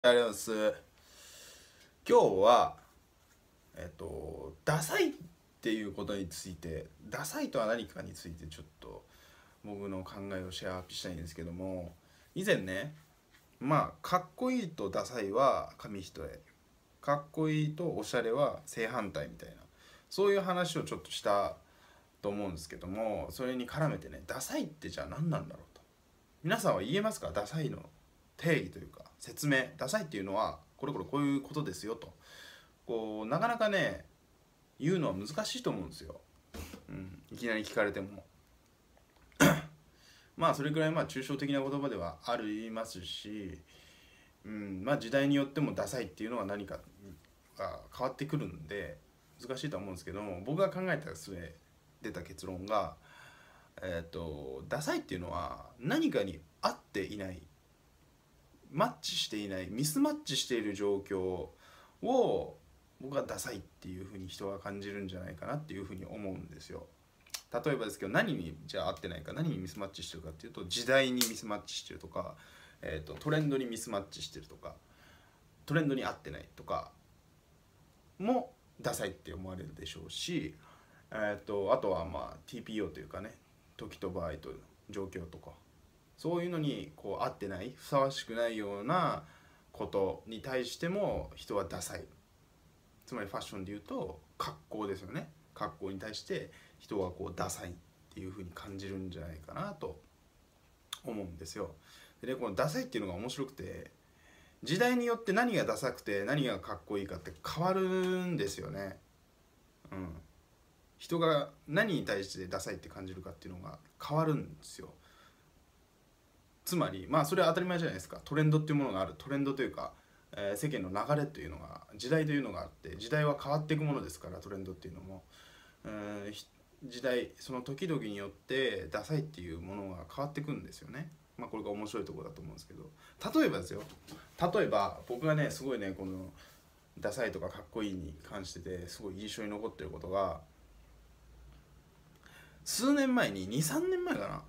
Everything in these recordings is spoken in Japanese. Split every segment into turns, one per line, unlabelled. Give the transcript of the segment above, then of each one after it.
ありがとうございます。今日は、ダサいっていうことについて、ダサいとは何かについてちょっと僕の考えをシェアアップしたいんですけども、以前ね、かっこいいとダサいは紙一重、かっこいいとおしゃれは正反対みたいな、そういう話をちょっとしたと思うんですけども、それに絡めてね、ダサいってじゃあ何なんだろうと。皆さんは言えますか？ダサいの定義というか説明。ダサいっていうのはこれこれこういうことですよと、なかなかね言うのは難しいと思うんですよ。いきなり聞かれてもそれくらい抽象的な言葉ではありますし、時代によってもダサいっていうのは何かが変わってくるんで難しいとは思うんですけども、僕が考えた末出た結論が、ダサいっていうのは何かに合っていない、マッチしていない、ミスマッチしている状況を僕はダサいっていうふうに人が感じるんじゃないかなっていうふうに思うんですよ。例えばですけど、何にじゃあ合ってないか、何にミスマッチしてるかっていうと、時代にミスマッチしてるとか、トレンドにミスマッチしてるとか、トレンドに合ってないとかもダサいって思われるでしょうし、あとはTPO というかね、時と場合と状況とか、そういうのに合ってない、ふさわしくないようなことに対しても人はダサい。つまりファッションでいうと格好ですよね。格好に対して人はダサいっていう風に感じるんじゃないかなと思うんですよ。でね、このダサいっていうのが面白くて、時代によって何がダサくて何がかっこいいかって変わるんですよね。人が何に対してダサいって感じるかっていうのが変わるんですよ。つまりそれは当たり前じゃないですか。トレンドっていうものがある。トレンドというか、世間の流れというのが、時代というのがあって、時代は変わっていくものですから、トレンドっていうのも、時代その時々によってダサいっていうものが変わっていくんですよね。これが面白いところだと思うんですけど、例えばですよ、例えば僕がねすごいねこのダサいとかかっこいいに関してですごい印象に残ってることが、数年前に23年前かな、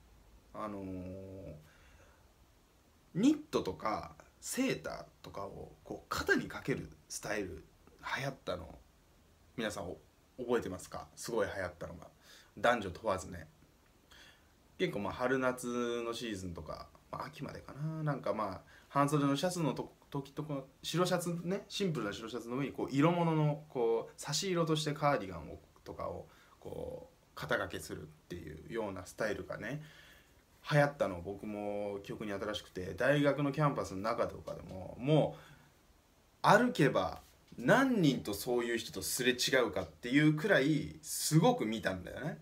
ニットとかセーターとかを肩にかけるスタイル流行ったの、皆さん覚えてますか？すごい流行ったのが、男女問わずね、結構春夏のシーズンとか、秋までかな、半袖のシャツの時とか、白シャツね、シンプルな白シャツの上に色物の差し色としてカーディガンをとかを肩掛けするっていうようなスタイルがね流行ったの、僕も記憶に新しくて、大学のキャンパスの中とかでももう歩けば何人とそういう人とすれ違うかっていうくらいすごく見たんだよね。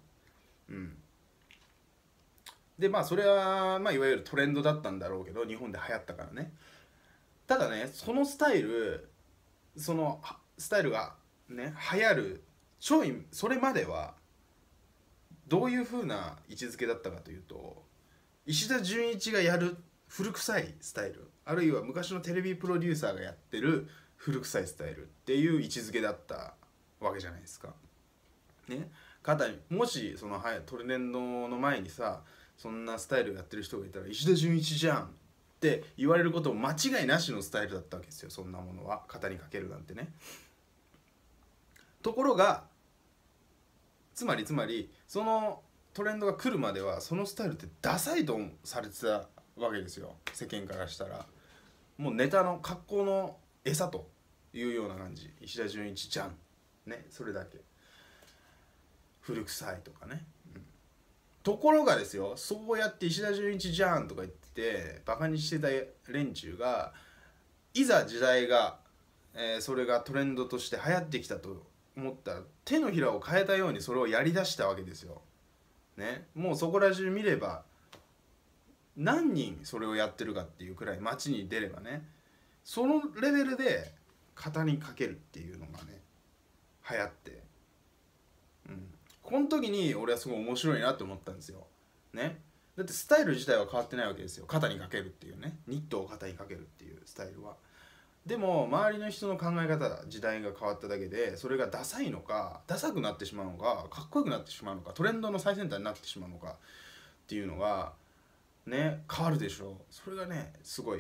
でそれはいわゆるトレンドだったんだろうけど、日本で流行ったからね。ただね、そのスタイル、そのスタイルがね流行るそれまではどういう風な位置づけだったかというと、石田純一がやる古臭いスタイル、あるいは昔のテレビプロデューサーがやってる古臭いスタイルっていう位置づけだったわけじゃないですか。ね、肩にもしそのトレンドの前にさ、そんなスタイルやってる人がいたら石田純一じゃんって言われることも間違いなしのスタイルだったわけですよ。そんなものは肩にかけるなんてね。ところがつまりそのトレンドが来るまではそのスタイルってダサいとされてたわけですよ、世間からしたら。もうネタの格好の餌というような感じ。石田純一じゃんね、それだけ。古臭いとかね、ところがですよ、そうやって石田純一じゃんとか言ってバカにしてた連中が、いざ時代が、それがトレンドとして流行ってきたと思ったら、手のひらを変えたようにそれをやりだしたわけですよ。ね、もうそこら中見れば何人それをやってるかっていうくらい、街に出ればね、そのレベルで肩にかけるっていうのがね流行って、この時に俺はすごい面白いなって思ったんですよ。ね。だってスタイル自体は変わってないわけですよ。肩にかけるっていうね。ニットを肩にかけるっていうスタイルは。でも周りの人の考え方、時代が変わっただけで、それがダサいのか、ダサくなってしまうのか、かっこよくなってしまうのか、トレンドの最先端になってしまうのかっていうのがね変わるでしょう。それがねすごい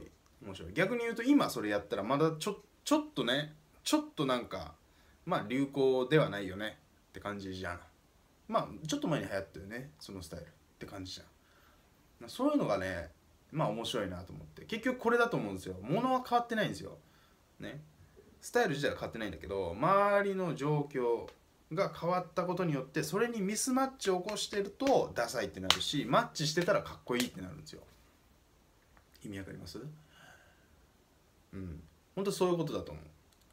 面白い。逆に言うと今それやったらまだちょっとね、ちょっとなんかまあ流行ではないよねって感じじゃん。まあちょっと前に流行ったよねそのスタイルって感じじゃん。そういうのがね、まあ面白いなと思って、結局これだと思うんですよ。物は変わってないんですよね。スタイル自体は変わってないんだけど、周りの状況が変わったことによってそれにミスマッチを起こしてるとダサいってなるし、マッチしてたらかっこいいってなるんですよ。意味わかります？うん、本当そういうことだと思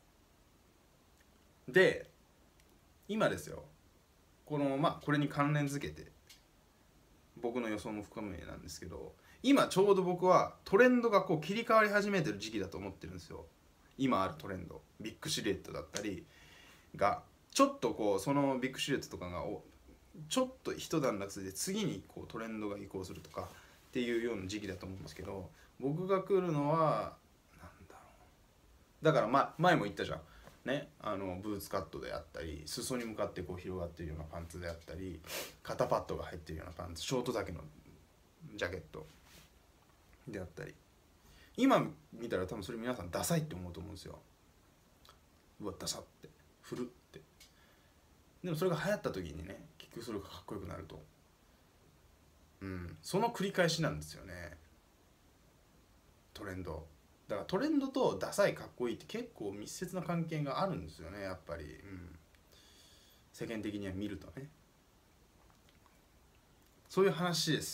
う。で今ですよ、このこれに関連づけて僕の予想も含めなんですけど、今ちょうど僕はトレンドがこう切り替わり始めてる時期だと思ってるんですよ。今あるトレンド、ビッグシルエットだったりがちょっとこう、そのビッグシルエットとかがちょっと一段落で次にこうトレンドが移行するとかっていうような時期だと思うんですけど、僕が来るのはなんだろう、だから前も言ったじゃんね、ブーツカットであったり、裾に向かってこう広がっているようなパンツであったり、肩パッドが入っているようなパンツ、ショート丈のジャケットであったり、今見たら多分それ皆さんダサいって思うと思うんですよ。うわダサって古って。でもそれが流行った時にね、結局それがかっこよくなると、その繰り返しなんですよね、トレンド。だからトレンドとダサいかっこいいって結構密接な関係があるんですよね、やっぱり、世間的には見るとね。そういう話です。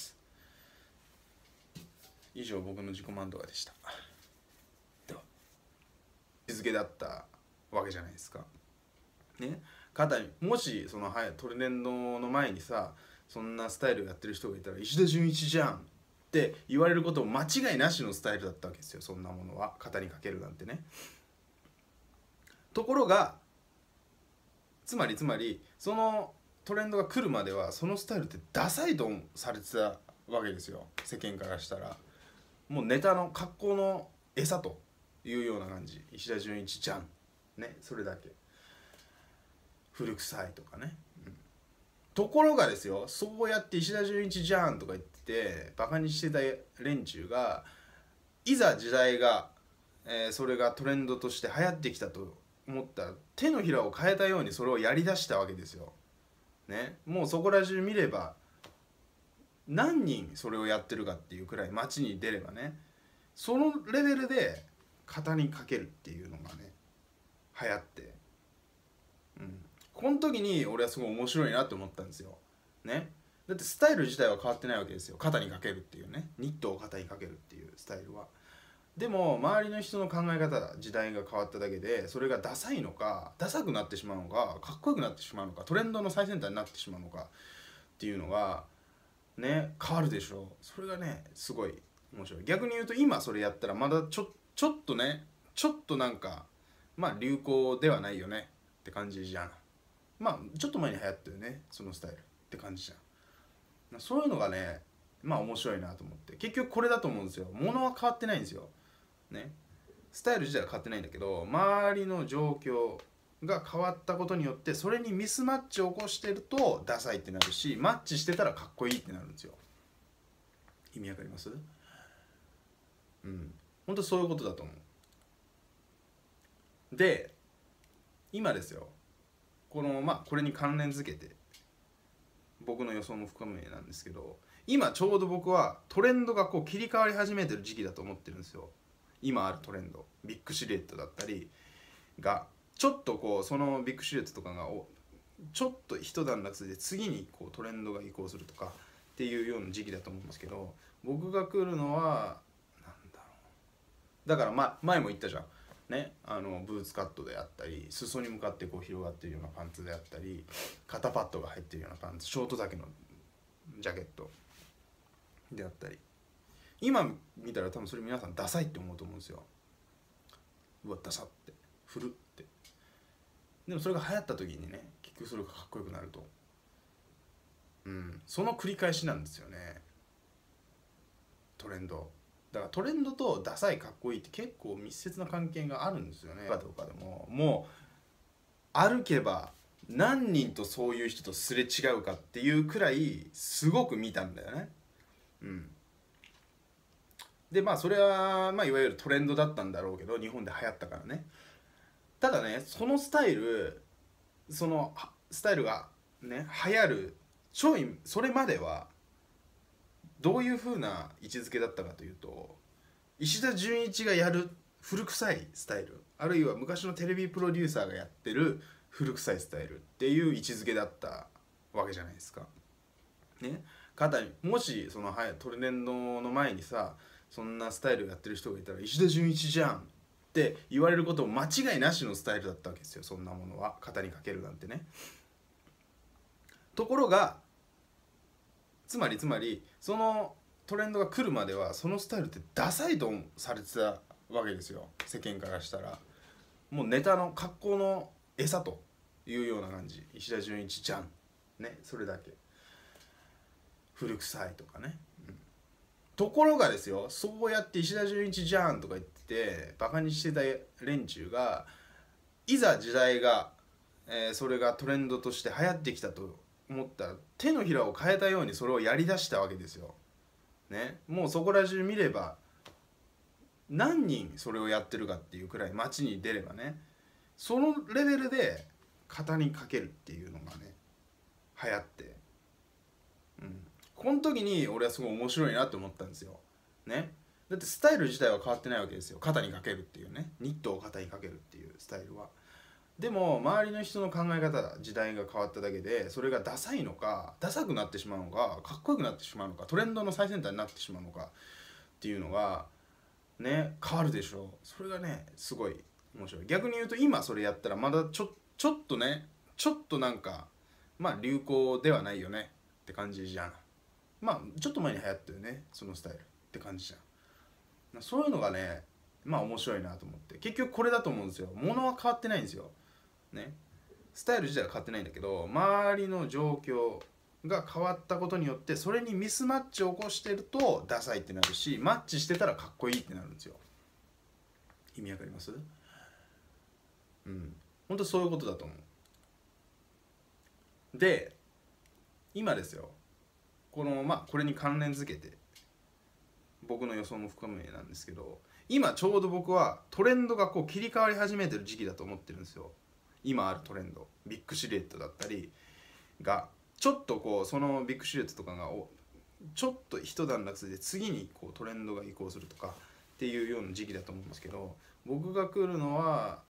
以上僕の自己満足でした。では日付だったわけじゃないですかね。肩にもしそのトレンドの前にさ、そんなスタイルやってる人がいたら石田純一じゃんって言われることも間違いなしのスタイルだったわけですよ。そんなものは肩にかけるなんてね。ところがつまりそのトレンドが来るまではそのスタイルってダサいとされてたわけですよ、世間からしたら。もうネタの格好の餌というような感じ。石田純一じゃんね、それだけ古臭いとかね、ところがですよ、そうやって石田純一じゃんとか言ってバカにしてた連中が、いざ時代が、それがトレンドとして流行ってきたと思ったら、手のひらを変えたようにそれをやりだしたわけですよ、ね。もうそこら中見れば何人それをやってるかっていうくらい、街に出ればね、そのレベルで肩にかけるっていうのがね流行って、この時に俺はすごい面白いなって思ったんですよね。だってスタイル自体は変わってないわけですよ、肩にかけるっていうね、ニットを肩にかけるっていうスタイルは。でも周りの人の考え方、時代が変わっただけで、それがダサいのか、ダサくなってしまうのか、かっこよくなってしまうのか、トレンドの最先端になってしまうのかっていうのがね変わるでしょ。それがねすごい面白い。逆に言うと今それやったらまだちょっとね、ちょっとなんか流行ではないよねって感じじゃん。ちょっと前に流行ったよねそのスタイルって感じじゃん。そういうのがね面白いなと思って、結局これだと思うんですよ。物は変わってないんですよね。スタイル自体は変わってないんだけど、周りの状況が変わったことによってそれにミスマッチを起こしてるとダサいってなるし、マッチしてたらかっこいいってなるんですよ。意味わかります？本当そういうことだと思う。で今ですよ、このこれに関連づけて僕の予想も含めなんですけど、今ちょうど僕はトレンドがこう切り替わり始めてる時期だと思ってるんですよ。今あるトレンド、ビッグシルエットだったりがちょっとこう、そのビッグシルエットとかがちょっと一段落で次にこうトレンドが移行するとかっていうような時期だと思うんですけど、僕が来るのはなんだろう、だから前も言ったじゃんね、ブーツカットであったり、裾に向かってこう広がっているようなパンツであったり、肩パッドが入っているようなパンツ、ショート丈のジャケットであったり、今見たら多分それ皆さんダサいって思うと思うんですよ。うわダサって古って。でもそれが流行った時にね、結局それがかっこよくなると、その繰り返しなんですよね、トレンド。だからトレンドとダサいかっこいいって結構密接な関係があるんですよね。とかでももう歩けば何人とそういう人とすれ違うかっていうくらいすごく見たんだよね。 でまあそれはまあいわゆるトレンドだったんだろうけど、日本で流行ったからね。ただね、そのスタイル、そのスタイルがね流行るそれまではどういう風な位置づけだったかというと、石田純一がやる古臭いスタイル、あるいは昔のテレビプロデューサーがやってる古臭いスタイルっていう位置づけだったわけじゃないですか。ね、肩にもしそのトレンドの前にさ、そんなスタイルやってる人がいたら石田純一じゃんって言われることも間違いなしのスタイルだったわけですよ。そんなものは肩にかけるなんてね。ところがつまりそのトレンドが来るまではそのスタイルってダサいとされてたわけですよ、世間からしたら。もうネタの格好の餌というような感じ。石田純一じゃんね、それだけ。古臭いとかね、ところがですよ、そうやって石田純一じゃんとか言ってバカにしてた連中が、いざ時代が、それがトレンドとして流行ってきたと思ったら、手のひらを変えたようにそれをやりだしたわけですよ。ね、もうそこら中見れば何人それをやってるかっていうくらい、街に出ればね、そのレベルで肩にかけるっていうのがね流行って、この時に俺はすごい面白いなって思ったんですよ。ね、だってスタイル自体は変わってないわけですよ。肩にかけるっていうね、ニットを肩にかけるっていうスタイルは。でも周りの人の考え方、時代が変わっただけで、それがダサいのか、ダサくなってしまうのか、かっこよくなってしまうのか、トレンドの最先端になってしまうのかっていうのがね変わるでしょう。それがねすごい面白い。逆に言うと今それやったらまだちょっとね、ちょっとなんかまあ流行ではないよねって感じじゃん。まあちょっと前に流行ったよね、そのスタイルって感じじゃん。そういうのがねまあ面白いなと思って、結局これだと思うんですよ。物は変わってないんですよね。スタイル自体は変わってないんだけど、周りの状況が変わったことによって、それにミスマッチを起こしてるとダサいってなるし、マッチしてたらかっこいいってなるんですよ。意味わかります？本当そういうことだと思う。で今ですよ、これに関連づけて僕の予想も含めなんですけど、今ちょうど僕はトレンドがこう切り替わり始めてる時期だと思ってるんですよ。今あるトレンド、ビッグシルエットだったりがちょっとこう、そのビッグシルエットとかがちょっと一段落で次にこうトレンドが移行するとかっていうような時期だと思うんですけど、僕が来るのは